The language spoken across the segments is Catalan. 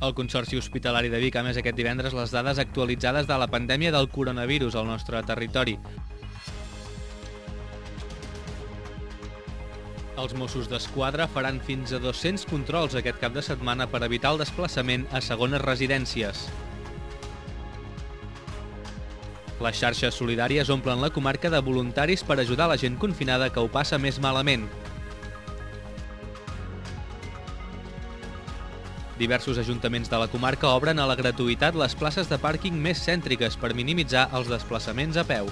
El Consorci Hospitalari de Vic ha emès aquest divendres les dades actualitzades de la pandèmia del coronavirus al nostre territori. Els Mossos d'Esquadra faran fins a 200 controls aquest cap de setmana per evitar el desplaçament a segones residències. Les xarxes solidàries omplen la comarca de voluntaris per ajudar la gent confinada que ho passa més malament. Diversos ajuntaments de la comarca obren a la gratuïtat les places de pàrquing més cèntriques per minimitzar els desplaçaments a peu.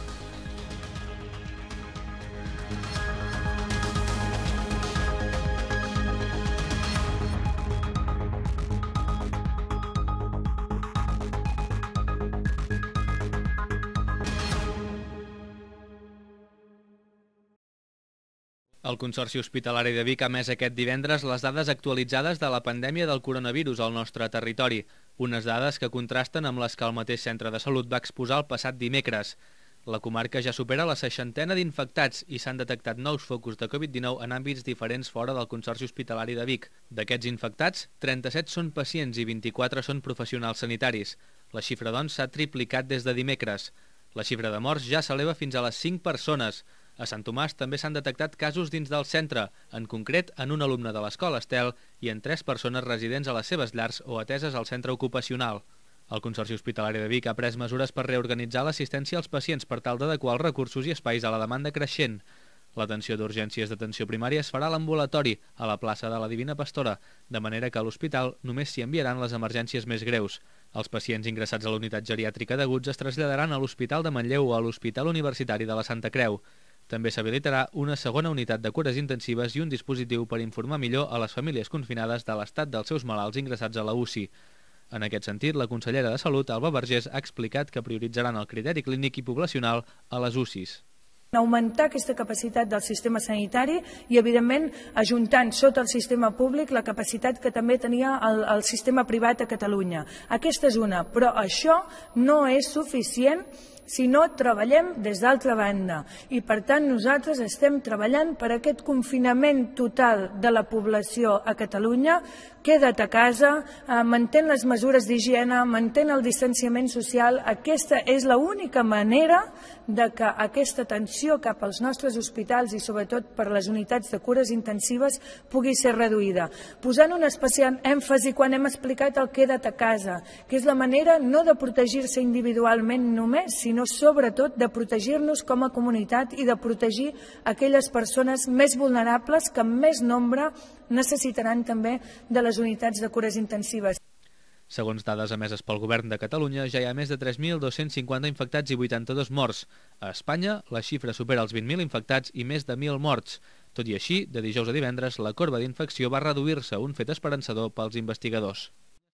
El Consorci Hospitalari de Vic ha emès aquest divendres les dades actualitzades de la pandèmia del coronavirus al nostre territori, unes dades que contrasten amb les que el mateix centre de salut va exposar el passat dimecres. La comarca ja supera la 60 d'infectats i s'han detectat nous focus de Covid-19 en àmbits diferents fora del Consorci Hospitalari de Vic. D'aquests infectats, 37 són pacients i 24 són professionals sanitaris. La xifra, doncs, s'ha triplicat des de dimecres. La xifra de morts ja s'eleva fins a les 5 persones. A Sant Tomàs també s'han detectat casos dins del centre, en concret en un alumne de l'escola Estel i en 3 persones residents a les seves llars o ateses al centre ocupacional. El Consorci Hospitalari de Vic ha pres mesures per reorganitzar l'assistència als pacients per tal d'adequar els recursos i espais a la demanda creixent. L'atenció d'urgències d'atenció primària es farà a l'ambulatori, a la plaça de la Divina Pastora, de manera que a l'hospital només s'hi enviaran les emergències més greus. Els pacients ingressats a la unitat geriàtrica d'Aguts es traslladaran a l'Hospital de Manlleu o a l'Hospital Universitari de la Santa Creu. També s'habilitarà una segona unitat de cures intensives i un dispositiu per informar millor a les famílies confinades de l'estat dels seus malalts ingressats a la UCI. En aquest sentit, la consellera de Salut, Alba Vergés, ha explicat que prioritzaran el criteri clínic i poblacional a les UCIs. Augmentar aquesta capacitat del sistema sanitari i, evidentment, ajuntant sota el sistema públic la capacitat que també tenia el sistema privat a Catalunya. Aquesta és una, però això no és suficient si no treballem des d'altra banda. I, per tant, nosaltres estem treballant per aquest confinament total de la població a Catalunya. Queda't a casa, mantén les mesures d'higiene, mantén el distanciament social. Aquesta és l'única manera de que aquesta atenció cap als nostres hospitals i sobretot per les unitats de cures intensives pugui ser reduïda. Posant un especial èmfasi quan hem explicat el queda't a casa, que és la manera no de protegir-se individualment només, sinó sobretot de protegir-nos com a comunitat i de protegir aquelles persones més vulnerables que en més nombre necessitaran també de les unitats de cures intensives. Segons dades emeses pel Govern de Catalunya, ja hi ha més de 3.250 infectats i 82 morts. A Espanya, la xifra supera els 20.000 infectats i més de 1.000 morts. Tot i així, de dijous a divendres, la corba d'infecció va reduir-se, un fet esperançador pels investigadors.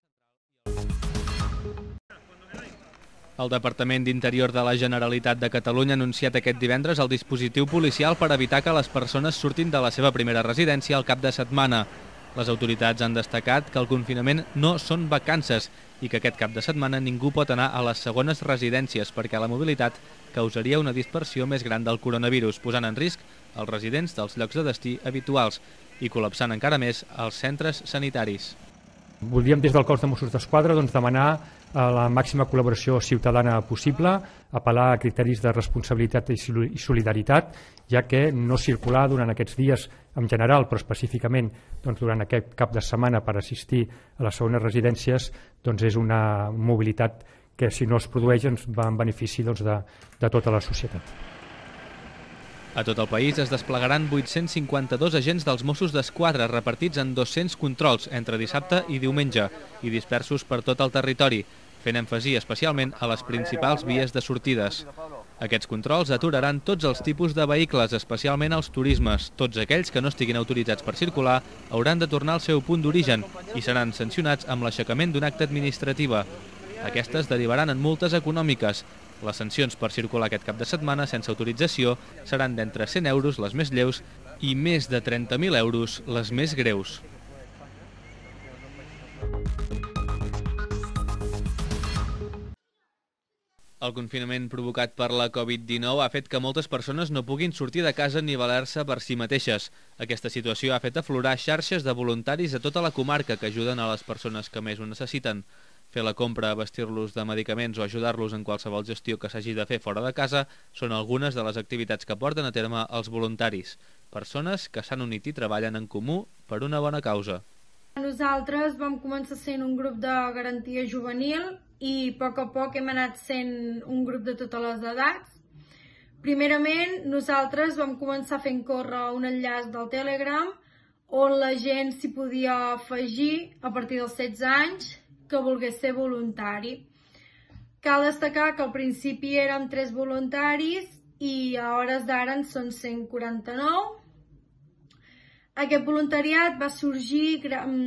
El Departament d'Interior de la Generalitat de Catalunya ha anunciat aquest divendres el dispositiu policial per evitar que les persones surtin de la seva primera residència al cap de setmana. Les autoritats han destacat que el confinament no són vacances i que aquest cap de setmana ningú pot anar a les segones residències perquè la mobilitat causaria una dispersió més gran del coronavirus, posant en risc els residents dels llocs de destí habituals i col·lapsant encara més els centres sanitaris. Voldríem des del cos de Mossos d'Esquadra demanar la màxima col·laboració ciutadana possible, apel·lar a criteris de responsabilitat i solidaritat, ja que no circular durant aquests dies en general, però específicament durant aquest cap de setmana per assistir a les segones residències és una mobilitat que si no es produeix ens va en benefici de tota la societat. A tot el país es desplegaran 852 agents dels Mossos d'Esquadra repartits en 200 controls entre dissabte i diumenge i dispersos per tot el territori, fent èmfasi especialment a les principals vies de sortides. Aquests controls aturaran tots els tipus de vehicles, especialment els turismes. Tots aquells que no estiguin autoritzats per circular hauran de tornar al seu punt d'origen i seran sancionats amb l'aixecament d'una acta administrativa. Aquestes derivaran en multes econòmiques. Les sancions per circular aquest cap de setmana sense autorització seran d'entre 100 euros les més lleus i més de 30.000 euros les més greus. El confinament provocat per la Covid-19 ha fet que moltes persones no puguin sortir de casa ni valer-se per si mateixes. Aquesta situació ha fet aflorar xarxes de voluntaris a tota la comarca que ajuden a les persones que més ho necessiten. Fer la compra, vestir-los de medicaments o ajudar-los en qualsevol gestió que s'hagi de fer fora de casa són algunes de les activitats que porten a terme els voluntaris. Persones que s'han unit i treballen en comú per una bona causa. Nosaltres vam començar sent un grup de garantia juvenil i a poc hem anat sent un grup de totes les edats. Primerament, nosaltres vam començar fent córrer un enllaç del Telegram on la gent s'hi podia afegir a partir dels 16 anys que volgués ser voluntari. Cal destacar que al principi érem 3 voluntaris i a hores d'ara en són 149. Aquest voluntariat va sorgir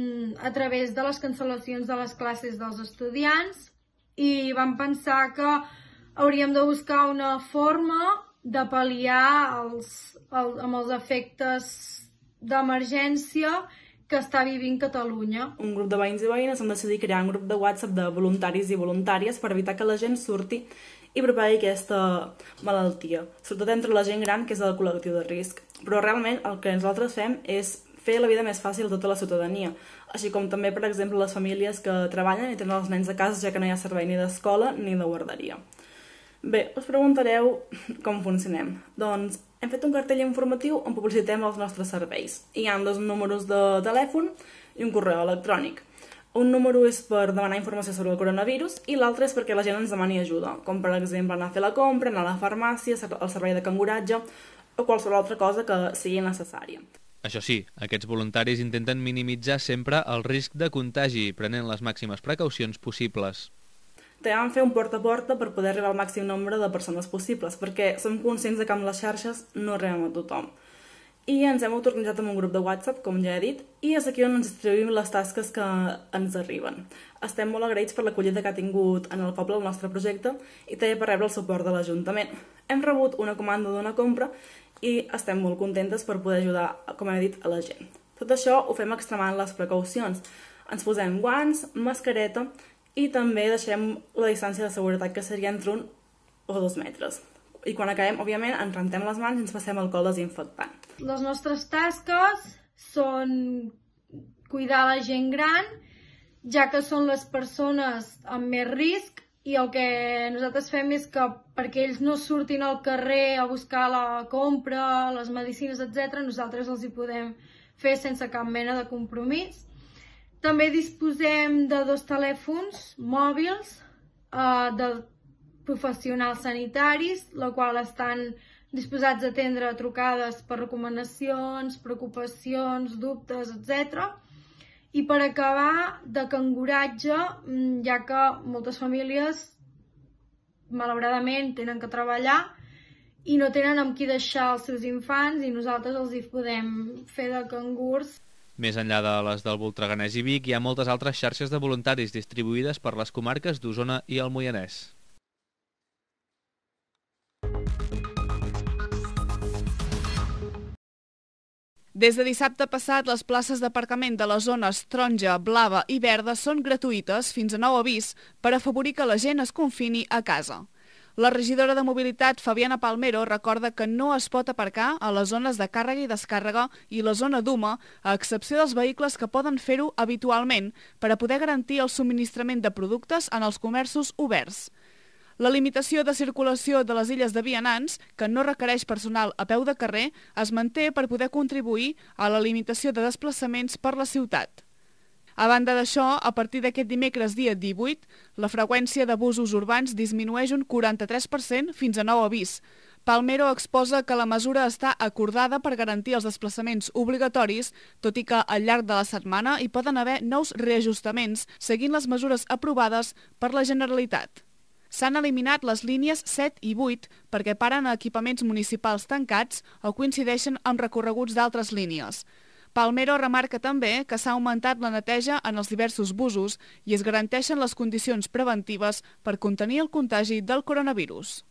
a través de les cancel·lacions de les classes dels estudiants i vam pensar que hauríem de buscar una forma de pal·liar amb els efectes d'emergència que està vivint Catalunya. Un grup de veïns i veïnes hem decidit crear un grup de WhatsApp de voluntaris i voluntàries per evitar que la gent surti i propagui aquesta malaltia, sobretot entre la gent gran, que és el col·lectiu de risc. Però realment el que nosaltres fem és fer la vida més fàcil a tota la ciutadania, així com també, per exemple, les famílies que treballen i tenen els nens a casa, ja que no hi ha servei ni d'escola ni de guarderia. Bé, us preguntareu com funcionem. Doncs hem fet un cartell informatiu on publicitem els nostres serveis. Hi ha 2 números de telèfon i un correu electrònic. Un número és per demanar informació sobre el coronavirus i l'altre és perquè la gent ens demani ajuda, com per exemple anar a fer la compra, anar a la farmàcia, el servei de canguratge o qualsevol altra cosa que sigui necessària. Això sí, aquests voluntaris intenten minimitzar sempre el risc de contagi, prenent les màximes precaucions possibles. També vam fer un porta a porta per poder arribar al màxim nombre de persones possibles, perquè som conscients que amb les xarxes no arribem a tothom. I ens hem autoorganitzat en un grup de WhatsApp, com ja he dit, i és aquí on ens distribuïm les tasques que ens arriben. Estem molt agraïts per l'acollida que ha tingut en el poble el nostre projecte i també per rebre el suport de l'Ajuntament. Hem rebut una comanda d'una compra i estem molt contentes per poder ajudar, com he dit, a la gent. Tot això ho fem extremant les precaucions. Ens posem guants, mascareta i també deixem la distància de seguretat, que seria entre 1 o 2 metres. I quan acabem, òbviament, ens rentem les mans i ens passem alcohol desinfectant. Les nostres tasques són cuidar la gent gran, ja que són les persones amb més risc, i el que nosaltres fem és que perquè ells no surtin al carrer a buscar la compra, les medicines, etc., nosaltres els hi podem fer sense cap mena de compromís. També disposem de 2 telèfons mòbils de professionals sanitaris, la qual estan disposats a atendre trucades per recomanacions, preocupacions, dubtes, etc. I per acabar, de canguratge, ja que moltes famílies, malauradament, tenen que treballar i no tenen amb qui deixar els seus infants i nosaltres els hi podem fer de cangurs. Més enllà de les del Voltreganès i Vic, hi ha moltes altres xarxes de voluntaris distribuïdes per les comarques d'Osona i el Moianès. Des de dissabte passat, les places d'aparcament de les zones taronja, blava i verda són gratuïtes fins a nou avís per afavorir que la gent es confini a casa. La regidora de Mobilitat, Fabiana Palmero, recorda que no es pot aparcar a les zones de càrrega i descàrrega i la zona d'UMA, a excepció dels vehicles que poden fer-ho habitualment per a poder garantir el subministrament de productes en els comerços oberts. La limitació de circulació de les illes de vianants, que no requereix personal a peu de carrer, es manté per poder contribuir a la limitació de desplaçaments per la ciutat. A banda d'això, a partir d'aquest dimecres dia 18, la freqüència de busos urbans disminueix un 43% fins a nou avís. Palmero exposa que la mesura està acordada per garantir els desplaçaments obligatoris, tot i que al llarg de la setmana hi poden haver nous reajustaments seguint les mesures aprovades per la Generalitat. S'han eliminat les línies 7 i 8 perquè paren a equipaments municipals tancats o coincideixen amb recorreguts d'altres línies. Palmero remarca també que s'ha augmentat la neteja en els diversos busos i es garanteixen les condicions preventives per contenir el contagi del coronavirus.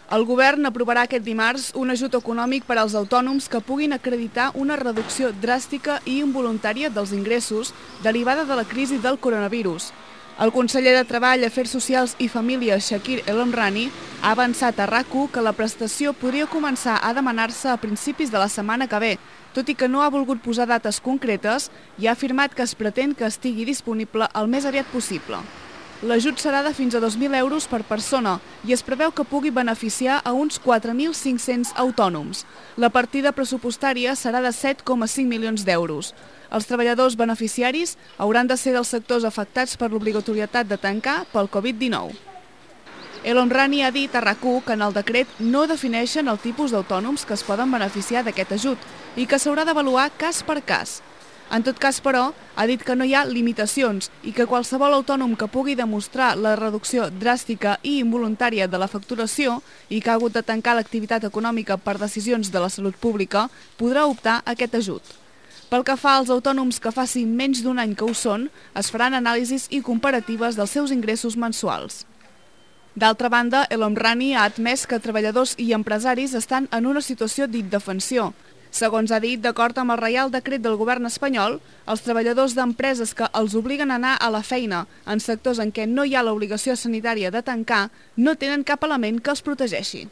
El govern aprovarà aquest dimarts un ajut econòmic per als autònoms que puguin acreditar una reducció dràstica i involuntària dels ingressos derivada de la crisi del coronavirus. El conseller de Treball, Afers Socials i Famílies, Shakir El Homrani, ha avançat a RAC1 que la prestació podria començar a demanar-se a principis de la setmana que ve, tot i que no ha volgut posar dates concretes i ha afirmat que es pretén que estigui disponible el més aviat possible. L'ajut serà de fins a 2.000 euros per persona i es preveu que pugui beneficiar a uns 4.500 autònoms. La partida pressupostària serà de 7,5 milions d'euros. Els treballadors beneficiaris hauran de ser dels sectors afectats per l'obligatorietat de tancar pel Covid-19. El Homrani ha dit a RAC1 que en el decret no defineixen el tipus d'autònoms que es poden beneficiar d'aquest ajut i que s'haurà d'avaluar cas per cas. En tot cas, però, ha dit que no hi ha limitacions i que qualsevol autònom que pugui demostrar la reducció dràstica i involuntària de la facturació i que ha hagut de tancar l'activitat econòmica per decisions de la salut pública podrà optar a aquest ajut. Pel que fa als autònoms que facin menys d'un any que ho són, es faran anàlisis i comparatives dels seus ingressos mensuals. D'altra banda, El Homrani ha admès que treballadors i empresaris estan en una situació d'indefensió. Segons ha dit, d'acord amb el Reial Decret del govern espanyol, els treballadors d'empreses que els obliguen a anar a la feina en sectors en què no hi ha l'obligació sanitària de tancar no tenen cap element que els protegeixi.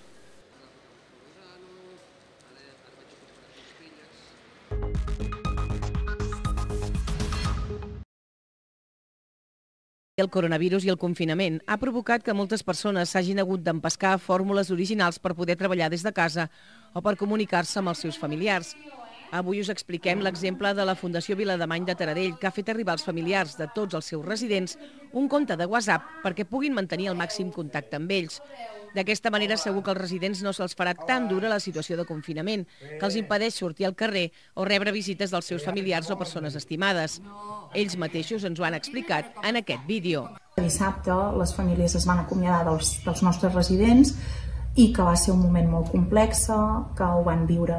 El coronavirus i el confinament ha provocat que moltes persones s'hagin hagut d'empescar fórmules originals per poder treballar des de casa o per comunicar-se amb els seus familiars. Avui us expliquem l'exemple de la Fundació Vilademany de Taradell, que ha fet arribar als familiars de tots els seus residents un compte de WhatsApp perquè puguin mantenir el màxim contacte amb ells. D'aquesta manera segur que als residents no se'ls farà tan dura la situació de confinament, que els impedeix sortir al carrer o rebre visites dels seus familiars o persones estimades. Ells mateixos ens ho han explicat en aquest vídeo. Dissabte les famílies es van acomiadar dels nostres residents i que va ser un moment molt complex, que ho van viure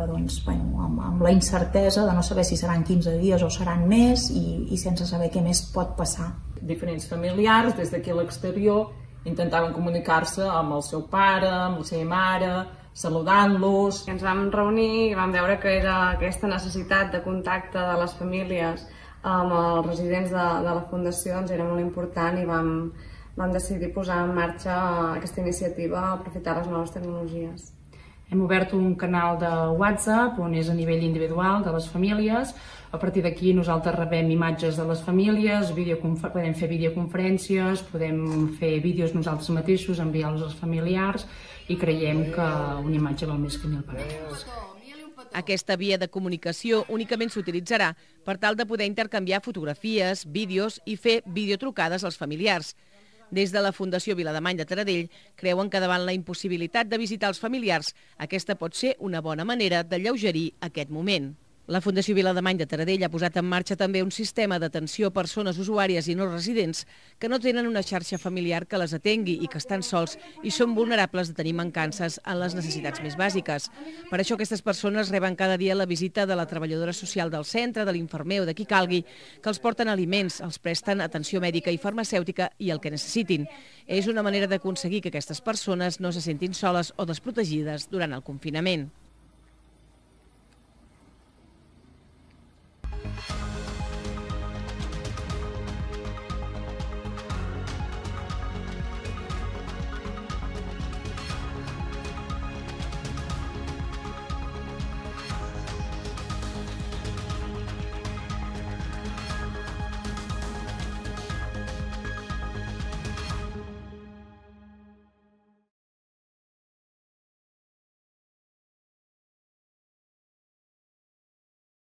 amb la incertesa de no saber si seran 15 dies o seran més i sense saber què més pot passar. Diferents familiars des d'aquí a l'exterior intentaven comunicar-se amb el seu pare, amb la seva mare, saludant-los. Ens vam reunir i vam veure que era aquesta necessitat de contacte de les famílies amb els residents de la Fundació doncs era molt important i vam decidir posar en marxa aquesta iniciativa a aprofitar les noves tecnologies. Hem obert un canal de WhatsApp on és a nivell individual de les famílies. A partir d'aquí nosaltres rebem imatges de les famílies, podem fer videoconferències, podem fer vídeos nosaltres mateixos, enviar-los als familiars i creiem que una imatge val més que 1000 paraules. Aquesta via de comunicació únicament s'utilitzarà per tal de poder intercanviar fotografies, vídeos i fer videotrucades als familiars. Des de la Fundació Vilademany de Taradell creuen que davant la impossibilitat de visitar els familiars, aquesta pot ser una bona manera d'alleugerir aquest moment. La Fundació Vilademany de Taradell ha posat en marxa també un sistema d'atenció a persones usuàries i no residents que no tenen una xarxa familiar que les atengui i que estan sols i són vulnerables de tenir mancances en les necessitats més bàsiques. Per això aquestes persones reben cada dia la visita de la treballadora social del centre, de l'infermer o de qui calgui, que els porten aliments, els presten atenció mèdica i farmacèutica i el que necessitin. És una manera d'aconseguir que aquestes persones no se sentin soles o desprotegides durant el confinament.